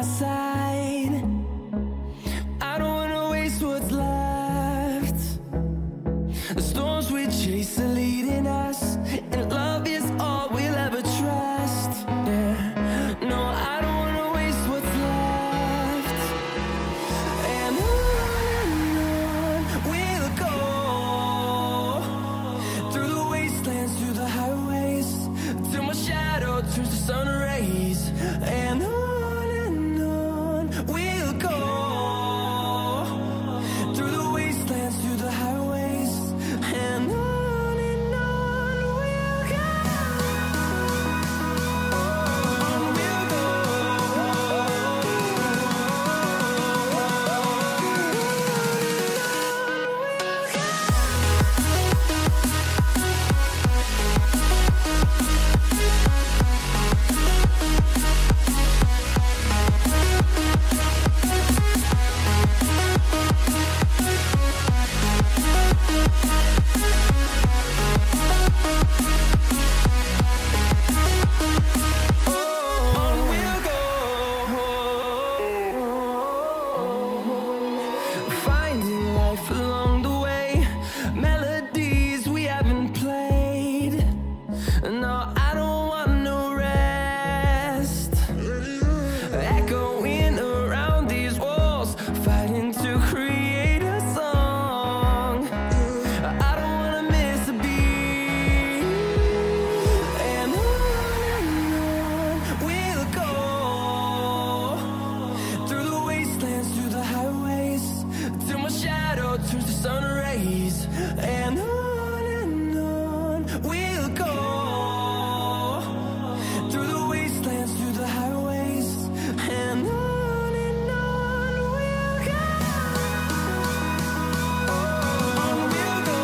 side. I don't wanna waste what's left. The storms we chase are leading us, and love is all we'll ever trust. Yeah, no, I don't wanna waste what's left. And on we'll go, through the wastelands, through the highways, till my shadow turns to sun rays. And on we'll go, through the wastelands, through the highways, and on we'll go. On we'll go. Finding life along the way, melodies we haven't played. No, I don't want no rest. Echoing around these walls, fighting to create a song. I don't wanna miss a beat. And on we'll go, through the wastelands, through the highways, till my shadow turns to sun rays. And on we'll go, through the wastelands, through the highways, and on we'll go. On we'll go.